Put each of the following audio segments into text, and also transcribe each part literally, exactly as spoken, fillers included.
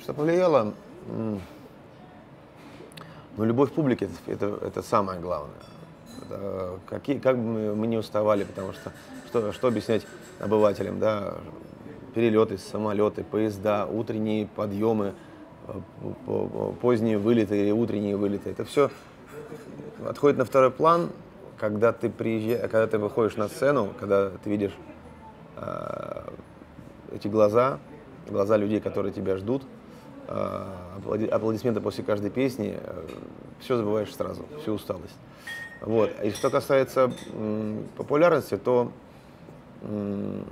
Что повлияло? Ну, любовь публики — это, это, это самое главное. Это, какие, как бы мы, мы не уставали, потому что, что что объяснять обывателям, да? Перелеты, самолеты, поезда, утренние подъемы, поздние вылеты или утренние вылеты. Это все отходит на второй план, когда ты приезжаешь, когда ты выходишь на сцену, когда ты видишь э, эти глаза, глаза людей, которые тебя ждут, э, аплодисменты после каждой песни, э, все забываешь сразу, всю усталость. Вот. И что касается м, популярности, то м,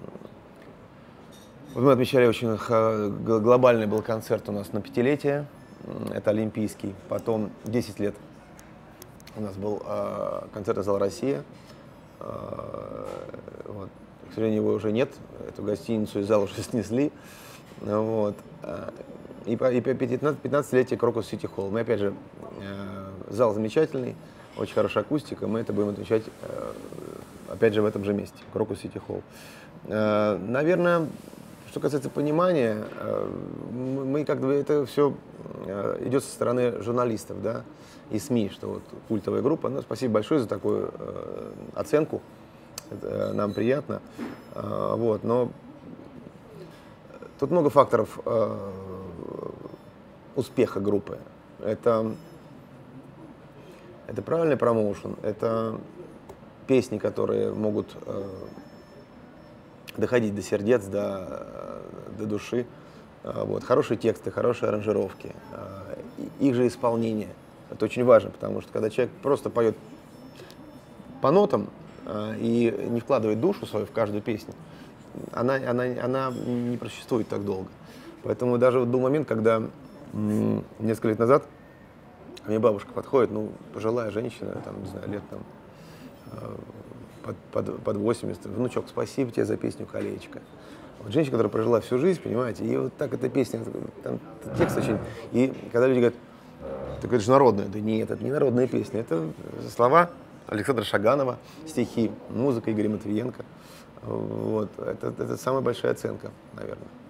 мы отмечали очень глобальный был концерт у нас на пятилетие, это Олимпийский, потом десять лет у нас был э, концертный зал «Россия», э, вот. К сожалению, его уже нет, эту гостиницу и зал уже снесли, вот. И по пятнадцатилетие Крокус Сити Холл. Мы, опять же, э, зал замечательный, очень хорошая акустика, мы это будем отмечать, э, опять же, в этом же месте, Крокус Сити Холл. Э, наверное, что касается понимания, мы как бы это все идет со стороны журналистов, да, и СМИ, что вот культовая группа. Ну, спасибо большое за такую э, оценку, это нам приятно. Э, вот, но тут много факторов э, успеха группы. Это, это правильный промоушен, это песни, которые могут э, доходить до сердец, до, до души. Вот. Хорошие тексты, хорошие аранжировки, их же исполнение. Это очень важно, потому что когда человек просто поет по нотам и не вкладывает душу свою в каждую песню, она, она, она не просуществует так долго. Поэтому даже вот был момент, когда м, несколько лет назад ко мне бабушка подходит, ну, пожилая женщина, там, не знаю, лет там, Под, под, под восемьдесят. Внучок, спасибо тебе за песню «Колечко». Вот женщина, которая прожила всю жизнь, понимаете, и вот так эта песня, там текст очень... И когда люди говорят, так это же народная. Да нет, это не народная песня, это слова Александра Шаганова, стихи, музыка Игоря Матвиенко. Вот. Это, это самая большая оценка, наверное.